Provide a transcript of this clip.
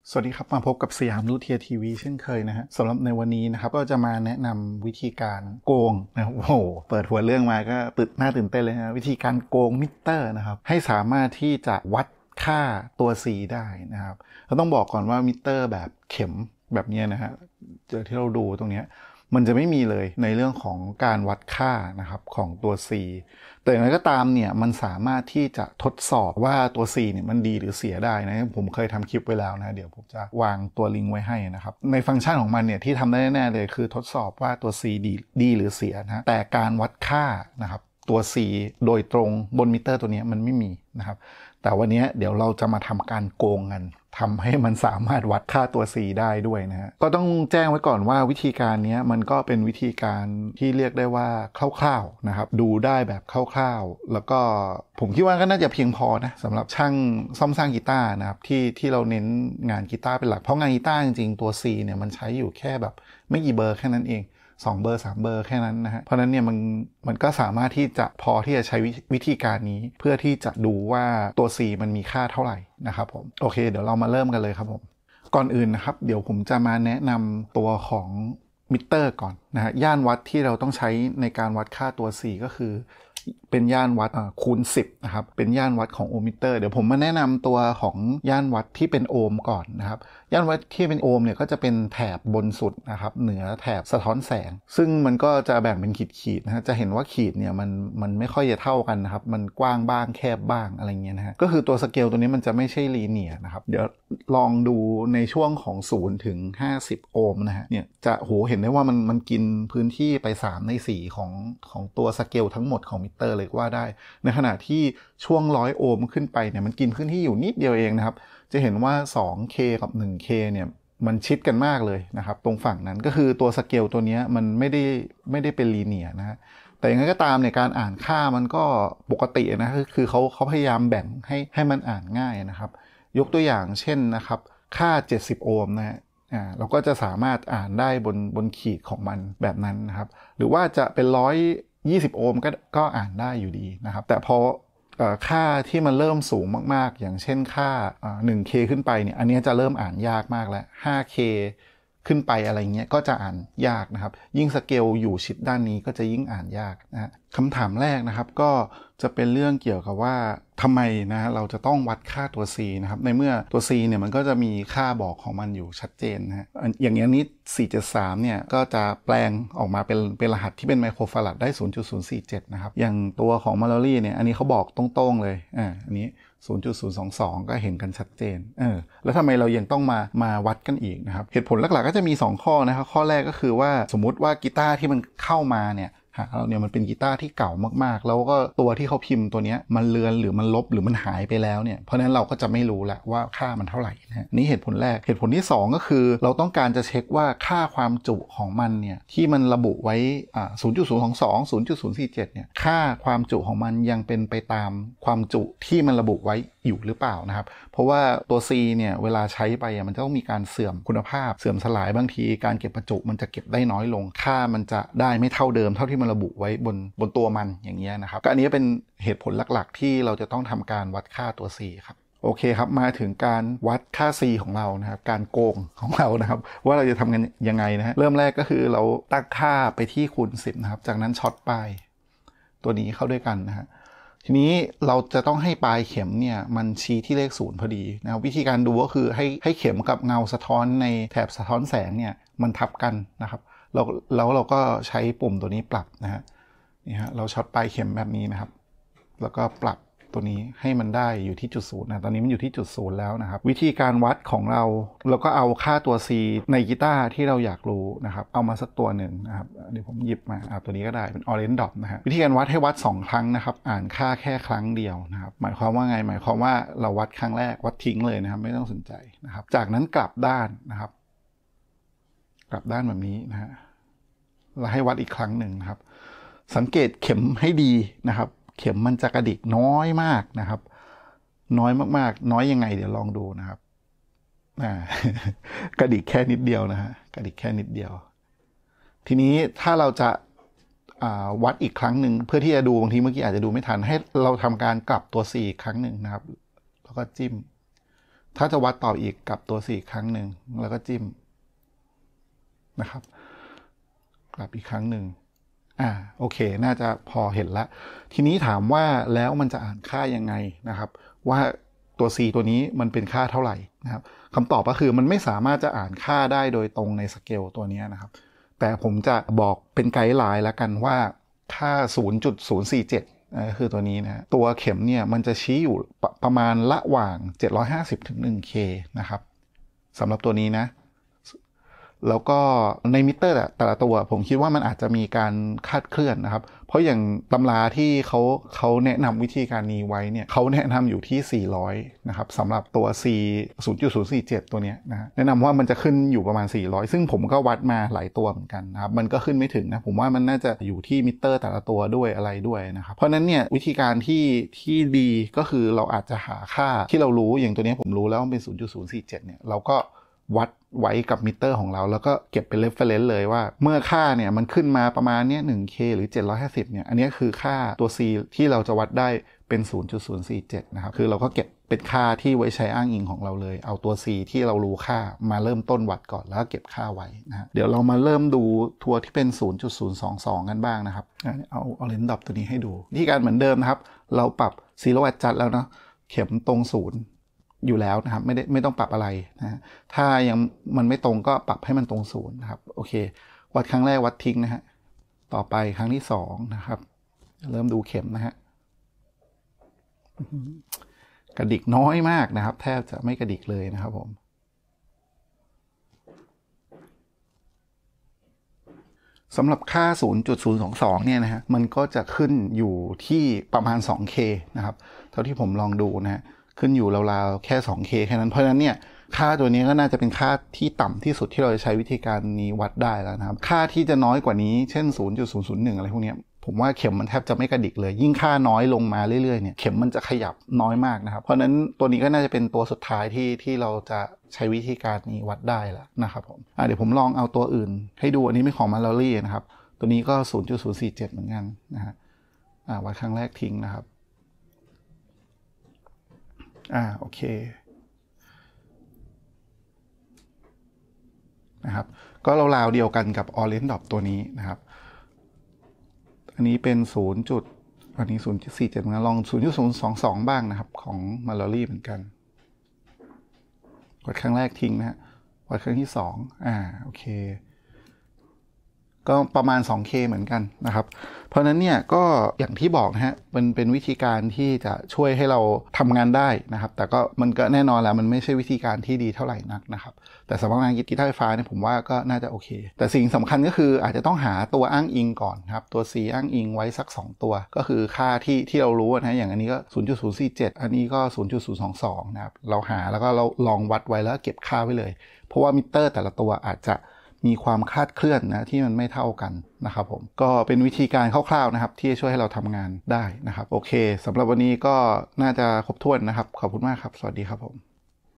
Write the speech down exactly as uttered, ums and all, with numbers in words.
สวัสดีครับมาพบกับสยามรูทเทียทีวีเช่นเคยนะฮะสำหรับในวันนี้นะครับก็จะมาแนะนำวิธีการโกงนะครับโอ้โหเปิดหัวเรื่องมาก็ตื่นน่าตื่นเต้นเลยนะวิธีการโกงมิเตอร์นะครับให้สามารถที่จะวัดค่าตัว C ได้นะครับเราต้องบอกก่อนว่ามิเตอร์แบบเข็มแบบนี้นะฮะเจอที่เราดูตรงนี้มันจะไม่มีเลยในเรื่องของการวัดค่านะครับของตัว C แต่อย่างไรก็ตามเนี่ยมันสามารถที่จะทดสอบว่าตัว C เนี่ยมันดีหรือเสียได้นะผมเคยทำคลิปไว้แล้วนะเดี๋ยวผมจะวางตัวลิงก์ไว้ให้นะครับในฟังก์ชันของมันเนี่ยที่ทำได้แน่ๆเลยคือทดสอบว่าตัว C ดีดีหรือเสียนะแต่การวัดค่านะครับตัว C โดยตรงบนมิเตอร์ตัวนี้มันไม่มีนะครับแต่วันนี้เดี๋ยวเราจะมาทำการโกงกันทำให้มันสามารถวัดค่าตัว C ได้ด้วยนะฮะก็ต้องแจ้งไว้ก่อนว่าวิธีการนี้มันก็เป็นวิธีการที่เรียกได้ว่าคร่าวๆนะครับดูได้แบบคร่าวๆแล้วก็ผมคิดว่าก็น่าจะเพียงพอนะสำหรับช่างซ่อมสร้างกีตาร์นะครับที่ที่เราเน้นงานกีตาร์เป็นหลักเพราะงานกีตาร์จริงๆตัว C เนี่ยมันใช้อยู่แค่แบบไม่กี่เบอร์แค่นั้นเองสองเบอร์สามเบอร์แค่นั้นนะฮะเพราะนั้นเนี่ยมันมันก็สามารถที่จะพอที่จะใช้วิธีการนี้เพื่อที่จะดูว่าตัว C มันมีค่าเท่าไหร่นะครับผมโอเคเดี๋ยวเรามาเริ่มกันเลยครับผมก่อนอื่นนะครับเดี๋ยวผมจะมาแนะนำตัวของมิเตอร์ก่อนนะฮะย่านวัดที่เราต้องใช้ในการวัดค่าตัว C ก็คือเป็นย่านวัดคูณสิบนะครับเป็นย่านวัดของโอห์มมิเตอร์เดี๋ยวผมมาแนะนำตัวของย่านวัดที่เป็นโอห์มก่อนนะครับย่านวัดที่เป็นโอห์มเนี่ยก็จะเป็นแถบบนสุดนะครับเหนือแถบสะท้อนแสงซึ่งมันก็จะแบ่งเป็นขีดๆนะฮะจะเห็นว่าขีดเนี่ยมันมันไม่ค่อยจะเท่ากันนะครับมันกว้างบ้างแคบบ้างอะไรเงี้ยนะฮะก็คือตัวสเกลตัวนี้มันจะไม่ใช่ลีเนียร์นะครับเดี๋ยวลองดูในช่วงของศูนย์ถึงห้าสิบโอห์มนะฮะเนี่ยจะโหเห็นได้ว่ามันมันกินพื้นที่ไปสามในสี่ของของตัวสเกลทั้งหมดของมิเตอร์เลยว่าได้ในขณะที่ช่วงหนึ่งร้อยโอห์มขึ้นไปเนี่ยมันกินพื้นที่อยู่นิดเดียวเองนะครับจะเห็นว่า สองเค กับ หนึ่งเค เนี่ยมันชิดกันมากเลยนะครับตรงฝั่งนั้นก็คือตัวสเกลตัวนี้มันไม่ได้ไม่ได้เป็นลีเนียร์นะฮะแต่อย่างไรก็ตามในการอ่านค่ามันก็ปกตินะคือเขาเขาพยายามแบ่งให้ให้มันอ่านง่ายนะครับยกตัวอย่างเช่นนะครับค่าเจ็ดสิบโอห์มนะฮะอ่าเราก็จะสามารถอ่านได้บนบนขีดของมันแบบนั้นนะครับหรือว่าจะเป็นร้อยยี่สิบโอห์มก็ก็อ่านได้อยู่ดีนะครับแต่พอค่าที่มันเริ่มสูงมากๆอย่างเช่นค่า หนึ่งเค ขึ้นไปเนี่ยอันนี้จะเริ่มอ่านยากมากแล้ว ห้าเค ขึ้นไปอะไรเงี้ยก็จะอ่านยากนะครับยิ่งสเกลอยู่ชิดด้านนี้ก็จะยิ่งอ่านยากนะฮะคำถามแรกนะครับก็จะเป็นเรื่องเกี่ยวกับว่าทำไมนะเราจะต้องวัดค่าตัว C นะครับในเมื่อตัว C เนี่ยมันก็จะมีค่าบอกของมันอยู่ชัดเจนนะฮะอย่างนี้นี้สี่เจ็ดสามเนี่ยก็จะแปลงออกมาเป็นเป็นรหัสที่เป็นไมโครฟาราดได้ ศูนย์จุดศูนย์สี่เจ็ด นะครับอย่างตัวของมาลอรี่เนี่ยอันนี้เขาบอกตรงๆเลยอ่าอันนี้ ศูนย์จุดศูนย์สองสอง ก็เห็นกันชัดเจนเออแล้วทำไมเรายังต้องมามาวัดกันอีกนะครับเหตุผลหลักๆก็จะมีสองข้อนะครับข้อแรกก็คือว่าสมมุติว่ากีตาร์ที่มันเข้ามาเนี่ยเราเนี่ยมันเป็นกีตาร์ที่เก่ามากๆแล้วก็ตัวที่เขาพิมพ์ตัวนี้มันเลือนหรือมันลบหรือมันหายไปแล้วเนี่ยเพราะนั้นเราก็จะไม่รู้ละว่าค่ามันเท่าไหร่นะนี่เหตุผลแรกเหตุผลที่สองก็คือเราต้องการจะเช็คว่าค่าความจุของมันเนี่ยที่มันระบุไว้อ่า ศูนย์จุดศูนย์สองสอง ศูนย์จุดศูนย์สี่เจ็ด เนี่ยค่าความจุของมันยังเป็นไปตามความจุที่มันระบุไว้อยู่หรือเปล่านะครับเพราะว่าตัว C เนี่ยเวลาใช้ไปมันจะต้องมีการเสื่อมคุณภาพเสื่อมสลายบางทีการเก็บประจุมันจะเก็บได้น้อยลงค่ามันจะได้ไม่เท่าเดิมเท่าที่มันระบุไว้บนบนตัวมันอย่างเงี้ยนะครับก็อันนี้เป็นเหตุผลหลักๆที่เราจะต้องทำการวัดค่าตัว C ครับโอเคครับมาถึงการวัดค่า C ของเรานะครับการโกงของเรานะครับว่าเราจะทำกันยังไงนะฮะเริ่มแรกก็คือเราตั้งค่าไปที่คูณสิบนะครับจากนั้นช็อตปลายตัวนี้เข้าด้วยกันนะฮะทีนี้เราจะต้องให้ปลายเข็มเนี่ยมันชี้ที่เลขศูนย์พอดีนะวิธีการดูก็คือให้ให้เข็มกับเงาสะท้อนในแถบสะท้อนแสงเนี่ยมันทับกันนะครับเราแล้วเราก็ใช้ปุ่มตัวนี้ปรับนะฮะนี่ฮะเราช็อตปลายเข็มแบบนี้นะครับแล้วก็ปรับตัวนี้ให้มันได้อยู่ที่จุดศูนย์นะตอนนี้มันอยู่ที่จุดศูนย์แล้วนะครับวิธีการวัดของเราเราก็เอาค่าตัว C ในกีตาร์ที่เราอยากรู้นะครับเอามาสักตัวหนึ่งนะครับเดี๋ยวผมหยิบมาเอาตัวนี้ก็ได้เป็น Orange Dot นะฮะวิธีการวัดให้วัดสองครั้งนะครับอ่านค่าแค่ครั้งเดียวนะครับหมายความว่าไงหมายความว่าเราวัดครั้งแรกวัดทิ้งเลยนะครับไม่ต้องสนใจนะครับจากนั้นกลับด้านนะครับกลับด้านแบบนี้นะฮะเราให้วัดอีกครั้งหนึ่งนะครับสังเกตเข็มให้ดีนะครับเข็มมันจะกระดิกน้อยมากนะครับน้อยมากๆน้อยยังไงเดี๋ยวลองดูนะครับกระดิกแค่นิดเดียวนะฮะกระดิกแค่นิดเดียวทีนี้ถ้าเราจะวัดอีกครั้งหนึ่งเพื่อที่จะดูบางทีเมื่อกี้อาจจะดูไม่ทันให้เราทำการกลับตัว C อีกครั้งหนึ่งนะครับแล้วก็จิ้มถ้าจะวัดต่ออีกกับตัว C ครั้งหนึ่งแล้วก็จิ้มนะครับกลับอีกครั้งหนึ่งอ่าโอเคน่าจะพอเห็นละทีนี้ถามว่าแล้วมันจะอ่านค่ายังไงนะครับว่าตัว C ตัวนี้มันเป็นค่าเท่าไหร่นะครับคำตอบก็คือมันไม่สามารถจะอ่านค่าได้โดยตรงในสเกลตัวนี้นะครับแต่ผมจะบอกเป็นไกด์ไลน์แล้วกันว่าค่า ศูนย์จุดศูนย์สี่เจ็ด ก็คือตัวนี้นะตัวเข็มเนี่ยมันจะชี้อยู่ปประมาณระหว่างเจ็ดร้อยห้าสิบถึง หนึ่งเค นะครับสำหรับตัวนี้นะแล้วก็ในมิเตอร์แต่ละตัวผมคิดว่ามันอาจจะมีการคาดเคลื่อนนะครับเพราะอย่างตำราที่เขาเขาแนะนำวิธีการนี้ไว้เนี่ยเขาแนะนำอยู่ที่สี่ร้อยนะครับสำหรับตัว C ศูนย์จุดศูนย์สี่เจ็ด ตัวนี้นะแนะนำว่ามันจะขึ้นอยู่ประมาณสี่ร้อยซึ่งผมก็วัดมาหลายตัวเหมือนกันนะครับมันก็ขึ้นไม่ถึงนะผมว่ามันน่าจะอยู่ที่มิเตอร์แต่ละตัวด้วยอะไรด้วยนะครับเพราะนั้นเนี่ยวิธีการที่ที่ดีก็คือเราอาจจะหาค่าที่เรารู้อย่างตัวนี้ผมรู้แล้วว่าเป็น ศูนย์จุดศูนย์สี่เจ็ด เนี่ยเราก็วัดไว้กับมิเตอร์ของเราแล้วก็เก็บเป็น reference เลยว่าเมื่อค่าเนี่ยมันขึ้นมาประมาณเนี้ย หนึ่งเค หรือเจ็ดร้อยห้าสิบเนี่ยอันนี้คือค่าตัว C ที่เราจะวัดได้เป็น ศูนย์จุดศูนย์สี่เจ็ด นะครับคือเราก็เก็บเป็นค่าที่ไว้ใช้อ้างอิงของเราเลยเอาตัว C ที่เรารู้ค่ามาเริ่มต้นวัดก่อนแล้วก็เก็บค่าไว้นะเดี๋ยวเรามาเริ่มดูตัวที่เป็น ศูนย์จุดศูนย์สองสอง กันบ้างนะครับเอาเอาเลนส์ดอปตัวนี้ให้ดูวิธีการเหมือนเดิมนะครับเราปรับ zero adjust แล้วเนาะเข็มตรงศูนย์อยู่แล้วนะครับไม่ได้ไม่ต้องปรับอะไรนะถ้ายังมันไม่ตรงก็ปรับให้มันตรงศูนย์นะครับโอเควัดครั้งแรกวัดทิ้งนะฮะต่อไปครั้งที่สองนะครับเริ่มดูเข็มนะฮะกระดิกน้อยมากนะครับแทบจะไม่กระดิกเลยนะครับผมสำหรับค่า ศูนย์จุดศูนย์สองสอง เนี่ยนะฮะมันก็จะขึ้นอยู่ที่ประมาณ สองเค นะครับเท่าที่ผมลองดูนะฮะขึ้นอยู่ราวๆแค่ สองเค แค่นั้นเพราะฉะนั้นเนี่ยค่าตัวนี้ก็น่าจะเป็นค่าที่ต่ำที่สุดที่เราจะใช้วิธีการนี้วัดได้แล้วนะครับค่าที่จะน้อยกว่านี้เช่น ศูนย์จุดศูนย์ศูนย์หนึ่ง อะไรพวกนี้ผมว่าเข็มมันแทบจะไม่กระดิกเลยยิ่งค่าน้อยลงมาเรื่อยๆเนี่ยเข็มมันจะขยับน้อยมากนะครับเพราะฉะนั้นตัวนี้ก็น่าจะเป็นตัวสุดท้ายที่ที่เราจะใช้วิธีการนี้วัดได้แล้วนะครับผมอ่ะเดี๋ยวผมลองเอาตัวอื่นให้ดูอันนี้ไม่ของ Mallory นะครับตัวนี้ก็ ศูนย์จุดศูนย์สี่เจ็ด เหมือนกันนะฮะอ่าวัดครั้งแรกทิ้งนะครับอ่าโอเคนะครับก็ราวๆเดียวกันกับ Orange Dot ตัวนี้นะครับอันนี้เป็นศูนย์จุดอันนี้ ศูนย์จุดสี่เจ็ด เหมือนกันลอง ศูนย์จุดศูนย์สองสอง บ้างนะครับของ Mallory เหมือนกันวัดครั้งแรกทิ้งนะฮะวัดครั้งที่สองอ่าโอเคก็ประมาณ สองเค เหมือนกันนะครับเพราะนั้นเนี่ยก็อย่างที่บอกนะฮะมันเป็นวิธีการที่จะช่วยให้เราทำงานได้นะครับแต่ก็มันก็แน่นอนแล้วมันไม่ใช่วิธีการที่ดีเท่าไหร่นักนะครับแต่สำหรับงานกีตาร์ไฟฟ้าเนี่ยผมว่าก็น่าจะโอเคแต่สิ่งสำคัญก็คืออาจจะต้องหาตัวอ้างอิงก่อนครับตัว C อ้างอิงไว้สักสองตัวก็คือค่าที่ที่เรารู้นะอย่างอันนี้ก็ ศูนย์จุดศูนย์สี่เจ็ด อันนี้ก็ ศูนย์จุดศูนย์สองสอง นะครับเราหาแล้วก็เราลองวัดไว้แล้วเก็บค่าไว้เลยเพราะว่ามิเตอร์แต่ละตัวอาจจะมีความคลาดเคลื่อนนะที่มันไม่เท่ากันนะครับผมก็เป็นวิธีการคร่าวๆนะครับที่ช่วยให้เราทำงานได้นะครับโอเคสำหรับวันนี้ก็น่าจะครบถ้วนนะครับขอบคุณมากครับสวัสดีครับผม